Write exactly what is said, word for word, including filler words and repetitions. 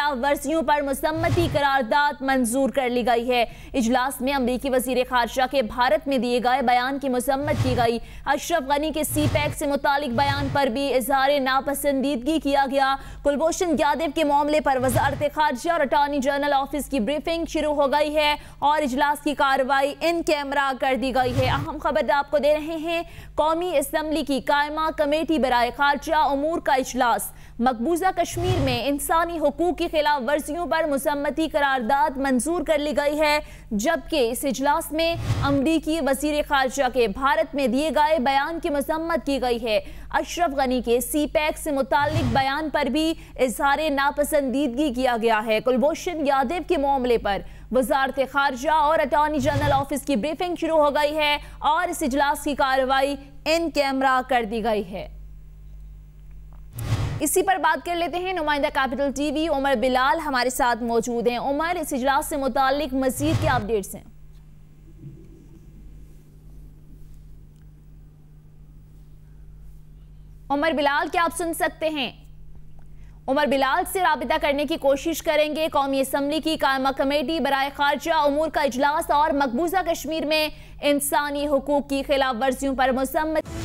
वर्जियों पर मुसम्मती करारदाद मंजूर कर ली गई है। इजलास में अमरीकी वजीर खारजा के भारत में दिए गए बयान की मुसम्मत की गई। अशरफ गनी के सी पैक से मुतालिक बयान पर भी इजहार नापसंदीदगी किया गया। कुलभूषण यादव के मामले पर वजारत खारजा और अटॉर्नी जनरल ऑफिस की ब्रीफिंग शुरू हो गई है और इजलास की कार्रवाई इन कैमरा कर दी गई है। अहम खबर आपको दे रहे हैं, कौमी असम्बली की कायमा कमेटी बराए खारजा उमूर का इजलास। मकबूजा कश्मीर में इंसानी हुकूक की खिलाफ वर्जियों पर मुसम्मती करारदाद मंजूर कर ली गई है, जबकि इस इजलास में अमरीकी वजीर खारजा के भारत में दिए गए बयान की मुसम्मत की गई है। अशरफ गनी के सी पैक से मुतालिक बयान पर भी इजहार नापसंदीदगी किया गया है। कुलभूषण यादव के मामले पर वजारत खारजा और अटॉर्नी जनरल ऑफिस की ब्रीफिंग शुरू हो गई है और इस इजलास की कार्रवाई इन कैमरा कर दी गई है। इसी पर बात कर लेते हैं, नुमाइंदा कैपिटल टीवी उमर बिलाल हमारे साथ मौजूद हैं। उमर, इस इजलास से मुतालिक मजीद क्या अपडेट्स हैं? उमर बिलाल, क्या आप सुन सकते हैं? उमर बिलाल से राबिता करने की कोशिश करेंगे। कौमी असम्बली की कायमा कमेटी बराए खारजा उमूर का इजलास और मकबूजा कश्मीर में इंसानी हुकूक की खिलाफ वर्जियों पर मुसम्मत